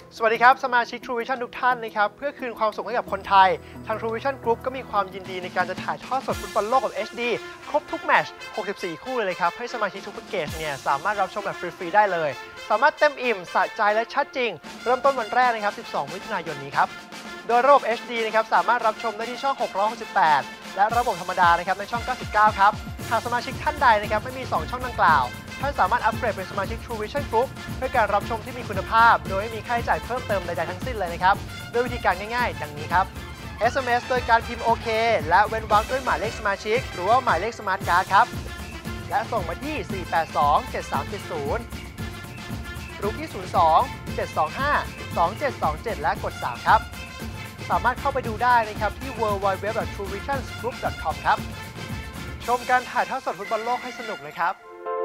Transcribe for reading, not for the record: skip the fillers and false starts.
สวัสดีครับสมาชิก True Vision ทุกท่านนะครับเพื่อคืนความสุขให้กับคนไทยทาง True Vision Group ก็มีความยินดีในการจะถ่ายทอดสดฟุตบอลโลกแบบ HD ครบทุกแมตช์64 คู่เลยครับให้สมาชิกทุกแพ็กเกจเนี่ยสามารถรับชมแบบฟรีๆได้เลยสามารถเต็มอิ่มสะใจและชัดจริงเริ่มต้นวันแรกนะครับ12 มิถุนายนนี้ครับโดยระบบ HD นะครับสามารถรับชมได้ที่ช่อง668และระบบธรรมดานะครับในช่อง99ครับหากสมาชิกท่านใดนะครับไม่มี2ช่องดังกล่าวท่านสามารถอัปเกรดเป็นสมาชิก True Vision Group เพื่อการรับชมที่มีคุณภาพโดยไม่มีค่าใช้จ่ายเพิ่มเติมใดๆทั้งสิ้นเลยนะครับด้วยวิธีการง่ายๆดังนี้ครับ SMS โดยการพิมพ์ OK และเว้นวรรคด้วยหมายเลขสมาชิกหรือว่าหมายเลขสมาร์ทการ์ดครับและส่งมาที่ 482-7370 หรือที่ 02-725-2727 และกด 3 ครับสามารถเข้าไปดูได้นะครับที่ www.truevisionsgroup.com ครับชมการถ่ายทอดสดฟุตบอลโลกให้สนุกเลยครับ